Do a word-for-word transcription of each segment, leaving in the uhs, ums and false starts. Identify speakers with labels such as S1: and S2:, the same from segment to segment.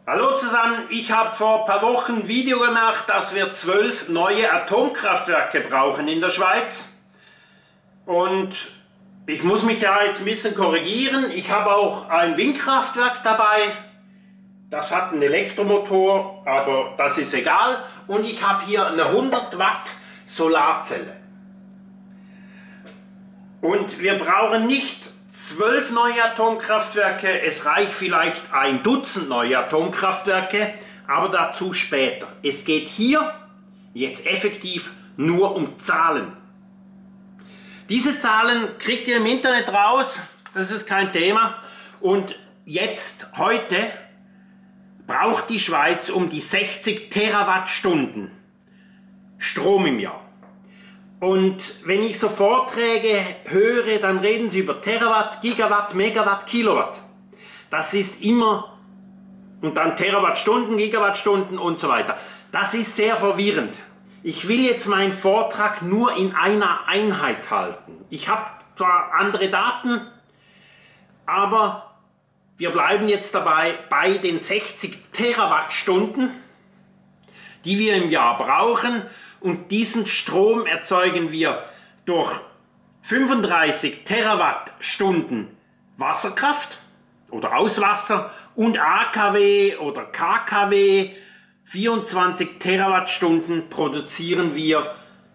S1: Hallo zusammen, ich habe vor ein paar Wochen ein Video gemacht, dass wir zwölf neue Atomkraftwerke brauchen in der Schweiz. Und ich muss mich ja jetzt ein bisschen korrigieren. Ich habe auch ein Windkraftwerk dabei. Das hat einen Elektromotor, aber das ist egal. Und ich habe hier eine hundert Watt Solarzelle. Und wir brauchen nicht zwölf neue Atomkraftwerke, es reicht vielleicht ein Dutzend neue Atomkraftwerke, aber dazu später. Es geht hier jetzt effektiv nur um Zahlen. Diese Zahlen kriegt ihr im Internet raus, das ist kein Thema. Und jetzt, heute, braucht die Schweiz um die sechzig Terawattstunden Strom im Jahr. Und wenn ich so Vorträge höre, dann reden sie über Terawatt, Gigawatt, Megawatt, Kilowatt. Das ist immer, und dann Terawattstunden, Gigawattstunden und so weiter. Das ist sehr verwirrend. Ich will jetzt meinen Vortrag nur in einer Einheit halten. Ich habe zwar andere Daten, aber wir bleiben jetzt dabei bei den sechzig Terawattstunden, die wir im Jahr brauchen. Und diesen Strom erzeugen wir durch fünfunddreißig Terawattstunden Wasserkraft oder aus Wasser und A K W oder K K W. vierundzwanzig Terawattstunden produzieren wir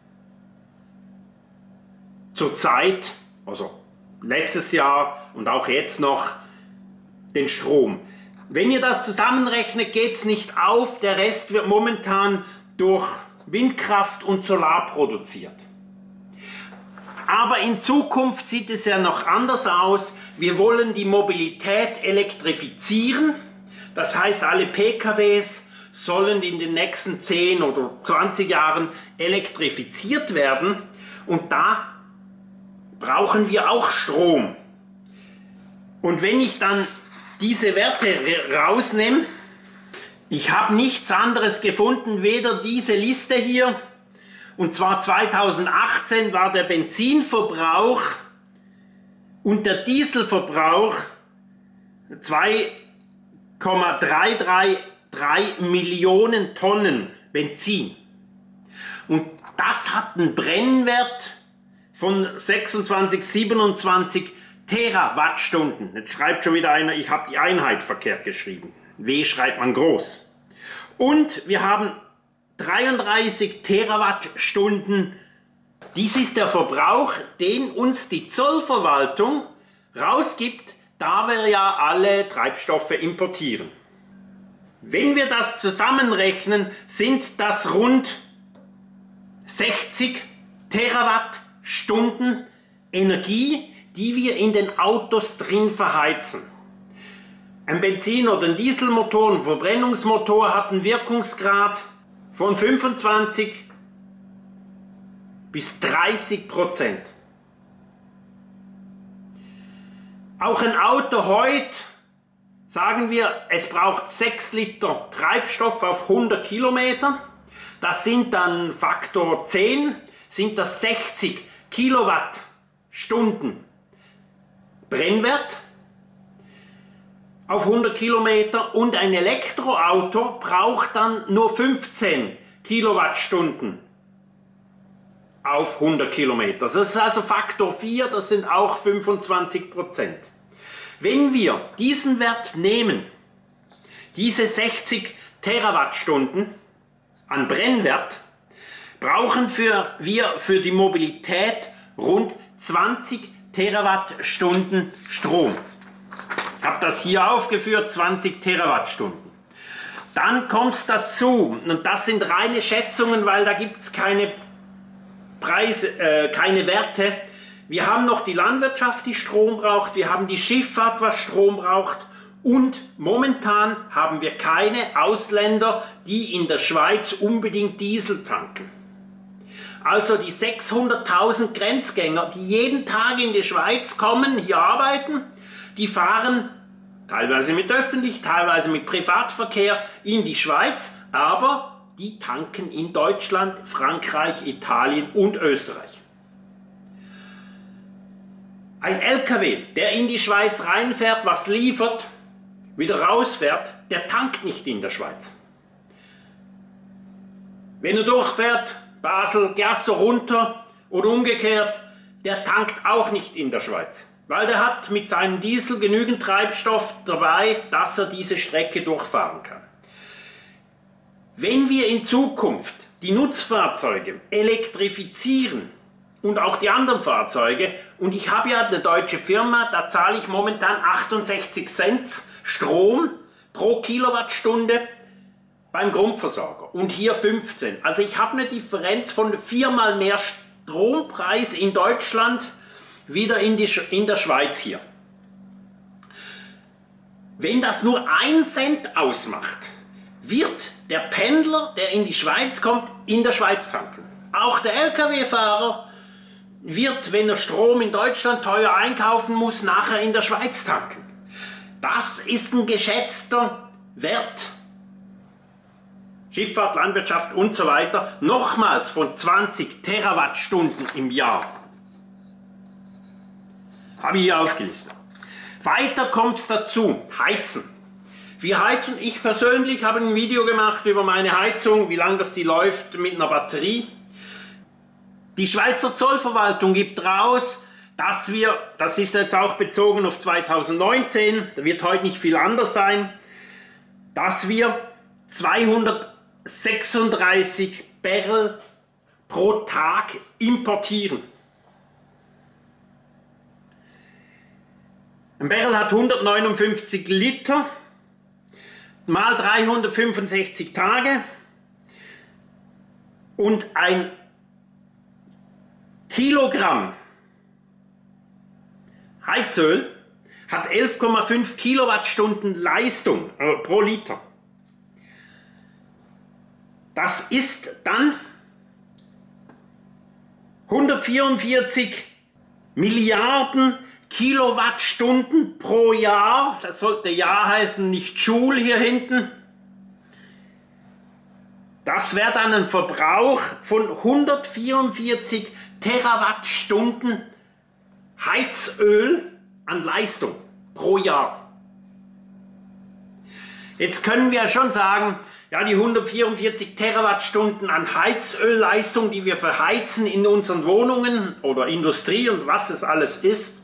S1: zurzeit, also letztes Jahr und auch jetzt noch, den Strom. Wenn ihr das zusammenrechnet, geht es nicht auf. Der Rest wird momentan durch Windkraft und Solar produziert. Aber in Zukunft sieht es ja noch anders aus. Wir wollen die Mobilität elektrifizieren. Das heißt, alle P K Ws sollen in den nächsten zehn oder zwanzig Jahren elektrifiziert werden. Und da brauchen wir auch Strom. Und wenn ich dann diese Werte rausnehme, ich habe nichts anderes gefunden, weder diese Liste hier, und zwar zweitausendachtzehn war der Benzinverbrauch und der Dieselverbrauch zwei Komma dreihundertdreiunddreißig Millionen Tonnen Benzin. Und das hat einen Brennwert von sechsundzwanzig, siebenundzwanzig Terawattstunden. Jetzt schreibt schon wieder einer, ich habe die Einheit verkehrt geschrieben. W schreibt man groß. Und wir haben dreiunddreißig Terawattstunden. Dies ist der Verbrauch, den uns die Zollverwaltung rausgibt, da wir ja alle Treibstoffe importieren. Wenn wir das zusammenrechnen, sind das rund sechzig Terawattstunden Energie, die wir in den Autos drin verheizen. Ein Benzin- oder ein Dieselmotor, ein Verbrennungsmotor hat einen Wirkungsgrad von fünfundzwanzig bis dreißig Prozent. Auch ein Auto heute, sagen wir, es braucht sechs Liter Treibstoff auf hundert Kilometer. Das sind dann Faktor zehn, sind das sechzig Kilowattstunden Brennwert auf hundert Kilometer, und ein Elektroauto braucht dann nur fünfzehn Kilowattstunden auf hundert Kilometer. Das ist also Faktor vier, das sind auch fünfundzwanzig Prozent. Wenn wir diesen Wert nehmen, diese sechzig Terawattstunden an Brennwert, brauchen wir für die Mobilität rund zwanzig Terawattstunden Strom. Ich habe das hier aufgeführt, zwanzig Terawattstunden. Dann kommt es dazu, und das sind reine Schätzungen, weil da gibt es keine Preise, äh, keine Werte. Wir haben noch die Landwirtschaft, die Strom braucht, wir haben die Schifffahrt, was Strom braucht, und momentan haben wir keine Ausländer, die in der Schweiz unbedingt Diesel tanken. Also die sechshunderttausend Grenzgänger, die jeden Tag in die Schweiz kommen, hier arbeiten, die fahren teilweise mit öffentlich, teilweise mit Privatverkehr in die Schweiz, aber die tanken in Deutschland, Frankreich, Italien und Österreich. Ein L K W, der in die Schweiz reinfährt, was liefert, wieder rausfährt, der tankt nicht in der Schweiz. Wenn er durchfährt, Basel, Giasso runter oder umgekehrt, der tankt auch nicht in der Schweiz. Weil der hat mit seinem Diesel genügend Treibstoff dabei, dass er diese Strecke durchfahren kann. Wenn wir in Zukunft die Nutzfahrzeuge elektrifizieren und auch die anderen Fahrzeuge, und ich habe ja eine deutsche Firma, da zahle ich momentan achtundsechzig Cent Strom pro Kilowattstunde beim Grundversorger und hier fünfzehn. Also ich habe eine Differenz von viermal mehr Strompreis in Deutschland wieder in, die, in der Schweiz hier. Wenn das nur ein Cent ausmacht, wird der Pendler, der in die Schweiz kommt, in der Schweiz tanken. Auch der L K W-Fahrer wird, wenn er Strom in Deutschland teuer einkaufen muss, nachher in der Schweiz tanken. Das ist ein geschätzter Wert. Schifffahrt, Landwirtschaft und so weiter, nochmals von zwanzig Terawattstunden im Jahr. Habe ich hier aufgelistet. Weiter kommt es dazu, Heizen. Wir heizen, ich persönlich habe ein Video gemacht über meine Heizung, wie lange das die läuft mit einer Batterie. Die Schweizer Zollverwaltung gibt raus, dass wir, das ist jetzt auch bezogen auf zweitausendneunzehn, da wird heute nicht viel anders sein, dass wir zweihundertsechsunddreißig Barrel pro Tag importieren. Ein Barrel hat hundertneunundfünfzig Liter mal dreihundertfünfundsechzig Tage und ein Kilogramm Heizöl hat elf Komma fünf Kilowattstunden Leistung äh, pro Liter. Das ist dann hundertvierundvierzig Milliarden Kilowattstunden pro Jahr. Das sollte Jahr heißen, nicht Joule hier hinten. Das wäre dann ein Verbrauch von hundertvierundvierzig Terawattstunden Heizöl an Leistung pro Jahr. Jetzt können wir schon sagen, ja, die hundertvierundvierzig Terawattstunden an Heizölleistung, die wir verheizen in unseren Wohnungen oder Industrie und was es alles ist,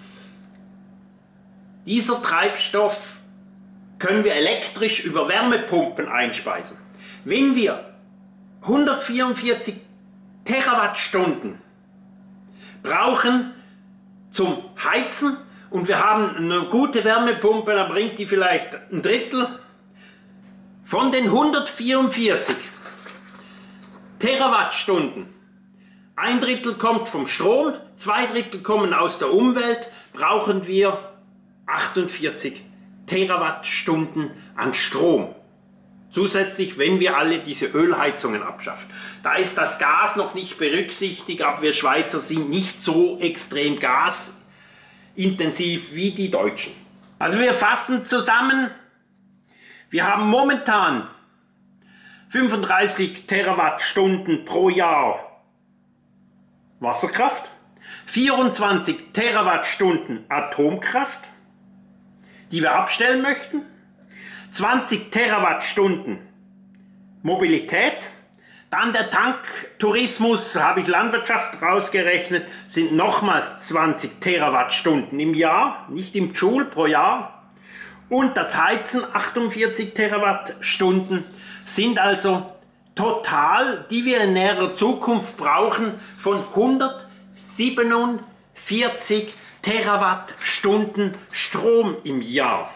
S1: dieser Treibstoff können wir elektrisch über Wärmepumpen einspeisen. Wenn wir hundertvierundvierzig Terawattstunden brauchen zum Heizen und wir haben eine gute Wärmepumpe, dann bringt die vielleicht ein Drittel von den hundertvierundvierzig Terawattstunden. Ein Drittel kommt vom Strom, zwei Drittel kommen aus der Umwelt, brauchen wir achtundvierzig Terawattstunden an Strom. Zusätzlich, wenn wir alle diese Ölheizungen abschaffen. Da ist das Gas noch nicht berücksichtigt, aber wir Schweizer sind nicht so extrem gasintensiv wie die Deutschen. Also wir fassen zusammen, wir haben momentan fünfunddreißig Terawattstunden pro Jahr Wasserkraft, vierundzwanzig Terawattstunden Atomkraft, die wir abstellen möchten, zwanzig Terawattstunden Mobilität, dann der Tanktourismus, habe ich Landwirtschaft rausgerechnet, sind nochmals zwanzig Terawattstunden im Jahr, nicht im Joule pro Jahr, und das Heizen achtundvierzig Terawattstunden sind also total, die wir in näherer Zukunft brauchen, von hundertsiebenundvierzig Terawattstunden Strom im Jahr.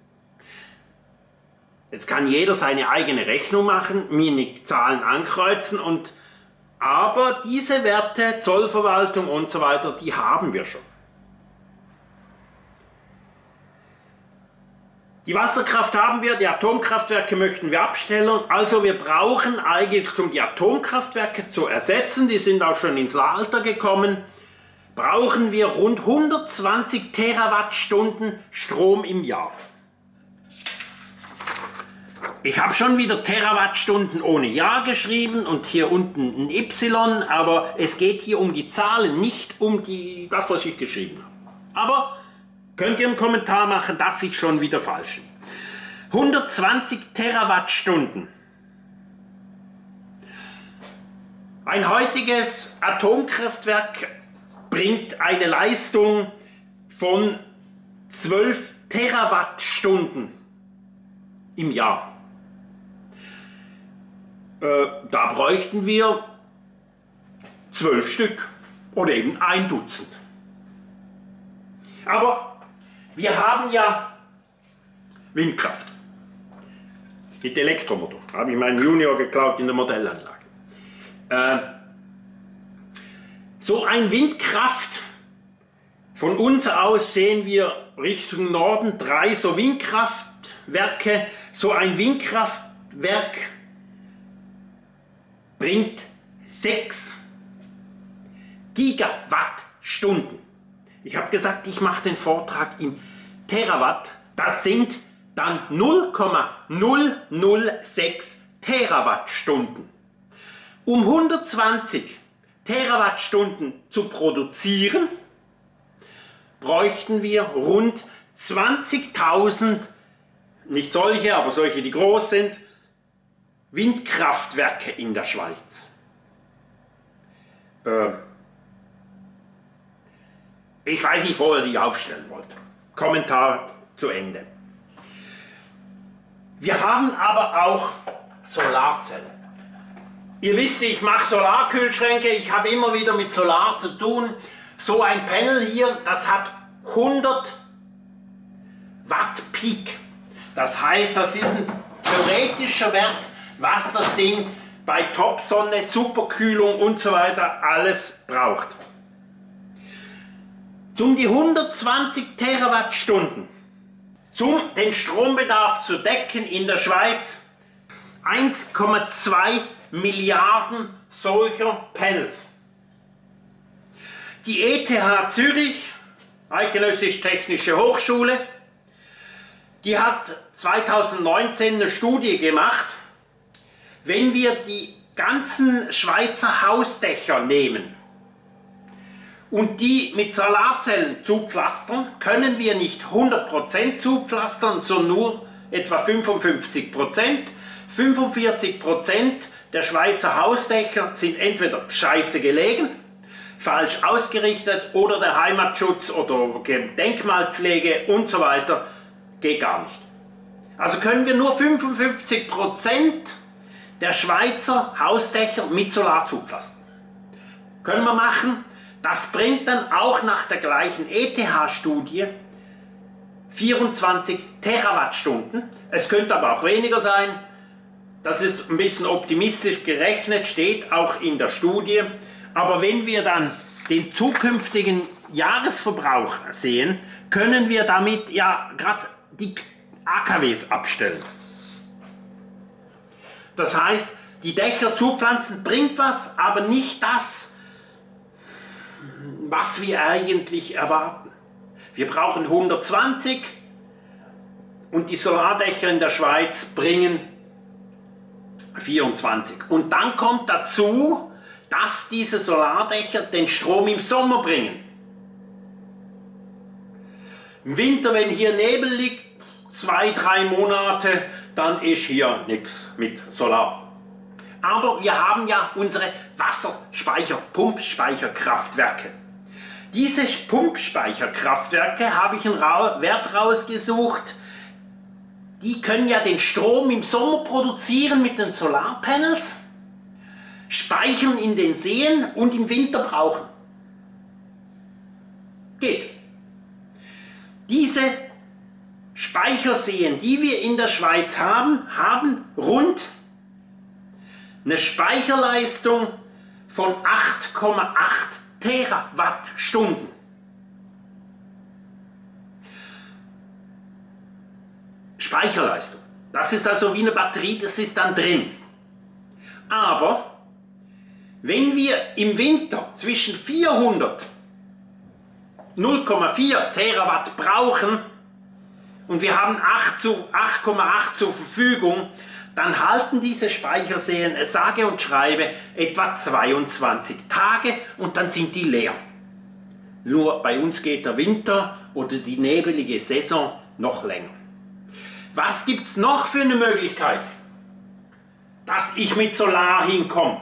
S1: Jetzt kann jeder seine eigene Rechnung machen, mir nicht Zahlen ankreuzen, und, aber diese Werte, Zollverwaltung und so weiter, die haben wir schon. Die Wasserkraft haben wir, die Atomkraftwerke möchten wir abstellen, also wir brauchen eigentlich, um die Atomkraftwerke zu ersetzen, die sind auch schon ins Alter gekommen, brauchen wir rund hundertzwanzig Terawattstunden Strom im Jahr. Ich habe schon wieder Terawattstunden ohne Jahr geschrieben und hier unten ein Y, aber es geht hier um die Zahlen, nicht um die, das, was ich geschrieben habe. Aber könnt ihr einen Kommentar machen, dass ich schon wieder falsch bin. hundertzwanzig Terawattstunden. Ein heutiges Atomkraftwerk bringt eine Leistung von zwölf Terawattstunden im Jahr. Äh, da bräuchten wir zwölf Stück oder eben ein Dutzend. Aber wir haben ja Windkraft mit Elektromotor. Habe ich meinen Junior geklaut in der Modellanlage. Äh, so ein Windkraft, von uns aus sehen wir Richtung Norden drei so Windkraftwerke. So ein Windkraftwerk bringt sechs Gigawattstunden. Ich habe gesagt, ich mache den Vortrag in Terawatt. Das sind dann null Komma null null sechs Terawattstunden. Um hundertzwanzig Terawattstunden zu produzieren, bräuchten wir rund zwanzigtausend, nicht solche, aber solche, die groß sind, Windkraftwerke in der Schweiz. Äh, ich weiß nicht, wo ihr die aufstellen wollt. Kommentar zu Ende. Wir haben aber auch Solarzellen. Ihr wisst, ich mache Solarkühlschränke, ich habe immer wieder mit Solar zu tun. So ein Panel hier, das hat hundert Watt Peak. Das heißt, das ist ein theoretischer Wert, was das Ding bei Topsonne, Superkühlung und so weiter alles braucht. Um die hundertzwanzig Terawattstunden, um den Strombedarf zu decken in der Schweiz, eins Komma zwei Milliarden solcher Panels. Die E T H Zürich, Eidgenössische Technische Hochschule, die hat zweitausendneunzehn eine Studie gemacht. Wenn wir die ganzen Schweizer Hausdächer nehmen und die mit Solarzellen zupflastern, können wir nicht hundert Prozent zupflastern, sondern nur etwa fünfundfünfzig Prozent. fünfundvierzig Prozent der Schweizer Hausdächer sind entweder scheiße gelegen, falsch ausgerichtet oder der Heimatschutz oder Denkmalpflege und so weiter geht gar nicht. Also können wir nur fünfundfünfzig Prozent der Schweizer Hausdächer mit Solar zupflastern. Können wir machen. Das bringt dann auch nach der gleichen E T H-Studie vierundzwanzig Terawattstunden. Es könnte aber auch weniger sein. Das ist ein bisschen optimistisch gerechnet, steht auch in der Studie. Aber wenn wir dann den zukünftigen Jahresverbrauch sehen, können wir damit ja gerade die A K Ws abstellen. Das heißt, die Dächer zupflanzen bringt was, aber nicht das, was wir eigentlich erwarten. Wir brauchen hundertzwanzig und die Solardächer in der Schweiz bringen vierundzwanzig. Und dann kommt dazu, dass diese Solardächer den Strom im Sommer bringen. Im Winter, wenn hier Nebel liegt, zwei, drei Monate, dann ist hier nichts mit Solar. Aber wir haben ja unsere Wasserspeicher, Pumpspeicherkraftwerke. Diese Pumpspeicherkraftwerke habe ich einen Wert rausgesucht. Die können ja den Strom im Sommer produzieren mit den Solarpanels, speichern in den Seen und im Winter brauchen. Geht. Diese Speicherseen, die wir in der Schweiz haben, haben rund eine Speicherleistung von acht Komma acht Terawattstunden. Speicherleistung. Das ist also wie eine Batterie, das ist dann drin. Aber wenn wir im Winter zwischen vierhundert, null Komma vier Terawatt brauchen und wir haben acht Komma acht zur Verfügung, dann halten diese Speicherseen, sage und schreibe, etwa zweiundzwanzig Tage und dann sind die leer. Nur bei uns geht der Winter oder die nebelige Saison noch länger. Was gibt es noch für eine Möglichkeit, dass ich mit Solar hinkomme?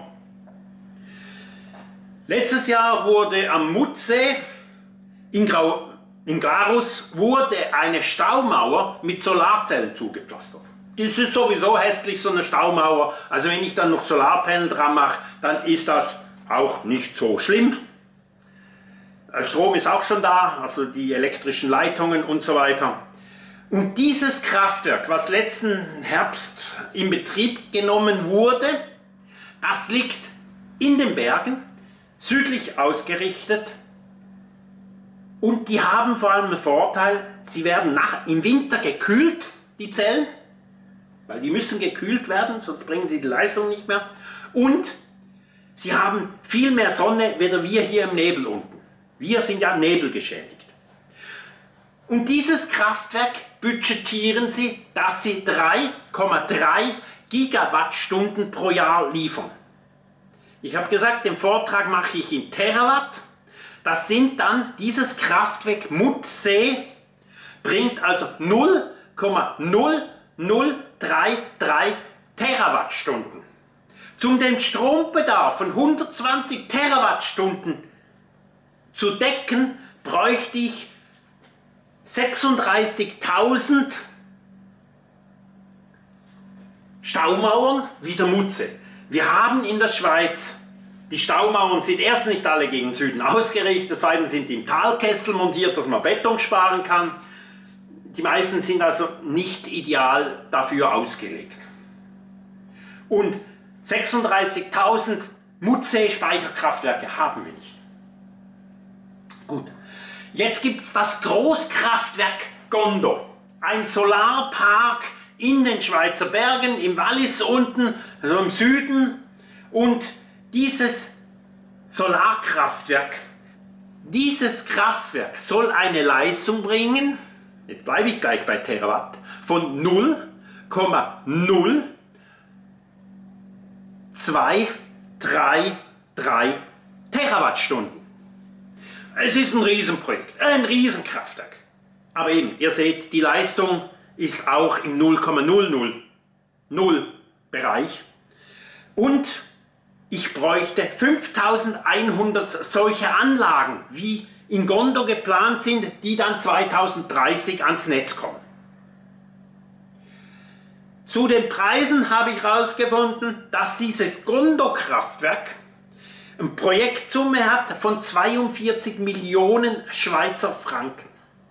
S1: Letztes Jahr wurde am Mutsee in, Grau, in Glarus wurde eine Staumauer mit Solarzellen zugepflastert. Das ist sowieso hässlich, so eine Staumauer. Also wenn ich dann noch Solarpanel dran mache, dann ist das auch nicht so schlimm. Strom ist auch schon da, also die elektrischen Leitungen und so weiter. Und dieses Kraftwerk, was letzten Herbst in Betrieb genommen wurde, das liegt in den Bergen, südlich ausgerichtet. Und die haben vor allem einen Vorteil, sie werden nach, im Winter gekühlt, die Zellen, weil die müssen gekühlt werden, sonst bringen sie die Leistung nicht mehr. Und sie haben viel mehr Sonne, weder wir hier im Nebel unten. Wir sind ja nebelgeschädigt. Und dieses Kraftwerk budgetieren sie, dass sie drei Komma drei Gigawattstunden pro Jahr liefern. Ich habe gesagt, den Vortrag mache ich in Terawatt. Das sind dann, dieses Kraftwerk Mutsee bringt also null Komma null null drei drei Terawattstunden. Um den Strombedarf von hundertzwanzig Terawattstunden zu decken, bräuchte ich sechsunddreißigtausend Staumauern wie der Mutsee. Wir haben in der Schweiz, die Staumauern sind erst nicht alle gegen Süden ausgerichtet, zweitens sind die im Talkessel montiert, dass man Beton sparen kann. Die meisten sind also nicht ideal dafür ausgelegt. Und sechsunddreißigtausend Mutsee-Speicherkraftwerke haben wir nicht. Gut, jetzt gibt es das Großkraftwerk Gondo, ein Solarpark in den Schweizer Bergen, im Wallis unten, also im Süden. Und dieses Solarkraftwerk, dieses Kraftwerk soll eine Leistung bringen, jetzt bleibe ich gleich bei Terawatt, von null Komma null zwei drei drei Terawattstunden. Es ist ein Riesenprojekt, ein Riesenkraftwerk. Aber eben, ihr seht, die Leistung ist auch im null Komma null null null Bereich. Und ich bräuchte fünftausendeinhundert solche Anlagen, wie in Gondo geplant sind, die dann zweitausenddreißig ans Netz kommen. Zu den Preisen habe ich herausgefunden, dass dieses Gondo-Kraftwerk eine Projektsumme hat von zweiundvierzig Millionen Schweizer Franken.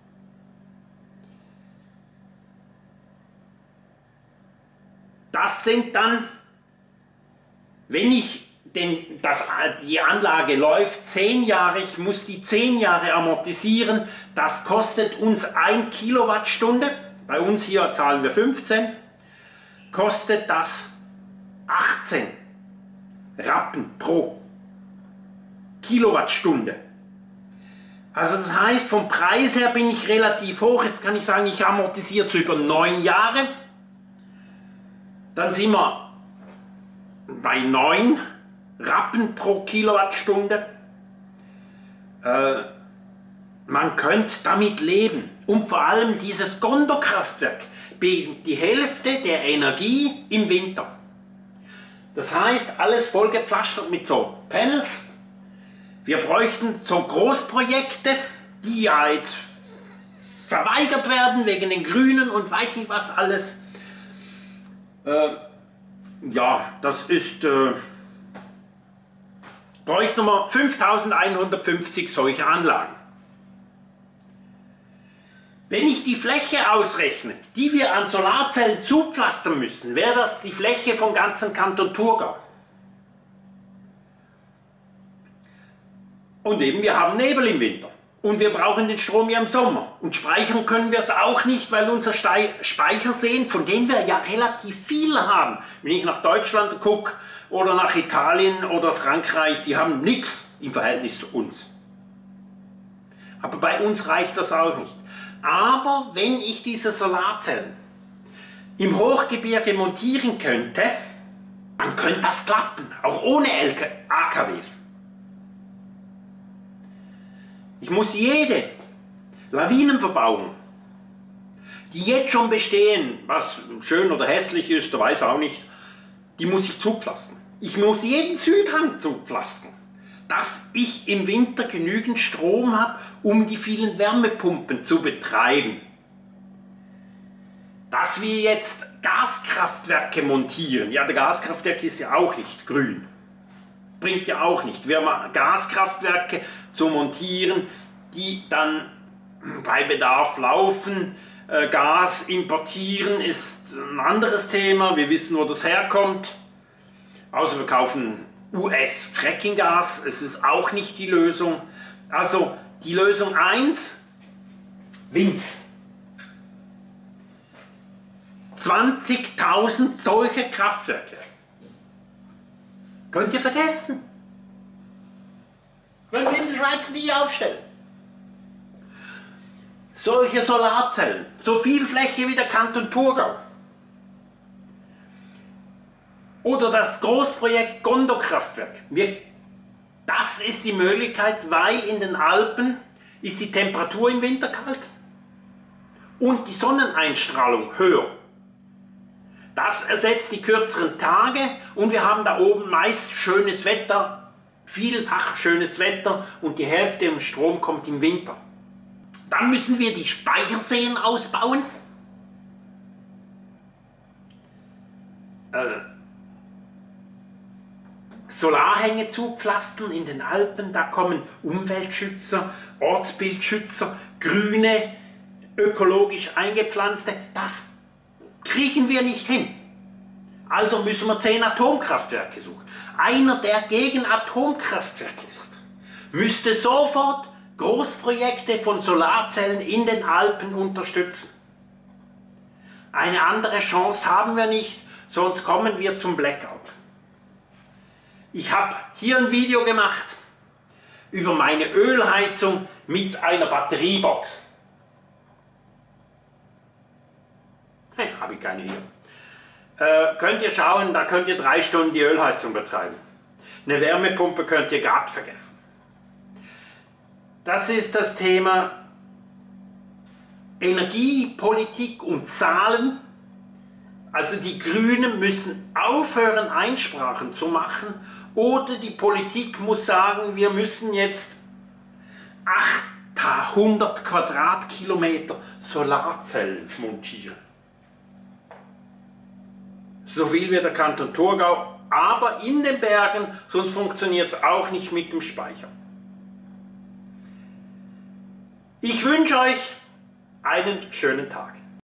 S1: Das sind dann, wenn ich den, das, die Anlage läuft zehn Jahre, ich muss die zehn Jahre amortisieren, das kostet uns ein Kilowattstunde, bei uns hier zahlen wir fünfzehn, kostet das achtzehn Rappen pro Kilowattstunde. Also das heißt, vom Preis her bin ich relativ hoch. Jetzt kann ich sagen, ich amortisiere es über neun Jahre. Dann sind wir bei neun Rappen pro Kilowattstunde. Äh, man könnte damit leben. Und vor allem dieses Gondo-Kraftwerk bringt die Hälfte der Energie im Winter. Das heißt, alles vollgepflastert mit so Panels. Wir bräuchten so Großprojekte, die ja jetzt verweigert werden wegen den Grünen und weiß nicht was alles. Äh, ja, das ist, äh, bräuchten wir fünftausendeinhundertfünfzig solche Anlagen. Wenn ich die Fläche ausrechne, die wir an Solarzellen zupflastern müssen, wäre das die Fläche vom ganzen Kanton Thurgau. Und eben, wir haben Nebel im Winter. Und wir brauchen den Strom ja im Sommer. Und speichern können wir es auch nicht, weil unser Speicherseen, von denen wir ja relativ viel haben, wenn ich nach Deutschland gucke oder nach Italien oder Frankreich, die haben nichts im Verhältnis zu uns. Aber bei uns reicht das auch nicht. Aber wenn ich diese Solarzellen im Hochgebirge montieren könnte, dann könnte das klappen, auch ohne A K Ws. Ich muss jede Lawinenverbauung, die jetzt schon bestehen, was schön oder hässlich ist, der weiß auch nicht, die muss ich zupflastern. Ich muss jeden Südhang zupflastern, dass ich im Winter genügend Strom habe, um die vielen Wärmepumpen zu betreiben. Dass wir jetzt Gaskraftwerke montieren, ja, der Gaskraftwerk ist ja auch nicht grün. Bringt ja auch nicht. Wir haben Gaskraftwerke zu montieren, die dann bei Bedarf laufen. Äh, Gas importieren ist ein anderes Thema. Wir wissen, wo das herkommt. Außer wir kaufen U S-Fracking-Gas. Es ist auch nicht die Lösung. Also die Lösung eins, Wind. zwanzigtausend solche Kraftwerke. Könnt ihr vergessen. Können wir in der Schweiz nie aufstellen. Solche Solarzellen, so viel Fläche wie der Kanton Thurgau. Oder das Großprojekt Gondo-Kraftwerk. Wir, das ist die Möglichkeit, weil in den Alpen ist die Temperatur im Winter kalt und die Sonneneinstrahlung höher. Das ersetzt die kürzeren Tage und wir haben da oben meist schönes Wetter, vielfach schönes Wetter und die Hälfte im Strom kommt im Winter. Dann müssen wir die Speicherseen ausbauen. Äh, Solarhänge zupflastern in den Alpen, da kommen Umweltschützer, Ortsbildschützer, grüne, ökologisch eingepflanzte, das kriegen wir nicht hin. Also müssen wir zehn Atomkraftwerke suchen. Einer, der gegen Atomkraftwerke ist, müsste sofort Großprojekte von Solarzellen in den Alpen unterstützen. Eine andere Chance haben wir nicht, sonst kommen wir zum Blackout. Ich habe hier ein Video gemacht über meine Ölheizung mit einer Batteriebox. Hey, habe ich keine hier. Äh, könnt ihr schauen, da könnt ihr drei Stunden die Ölheizung betreiben. Eine Wärmepumpe könnt ihr gerade vergessen. Das ist das Thema Energie, Politik und Zahlen. Also die Grünen müssen aufhören, Einsprachen zu machen, oder die Politik muss sagen, wir müssen jetzt achthundert Quadratkilometer Solarzellen montieren. So viel wie der Kanton Thurgau, aber in den Bergen, sonst funktioniert es auch nicht mit dem Speicher. Ich wünsche euch einen schönen Tag.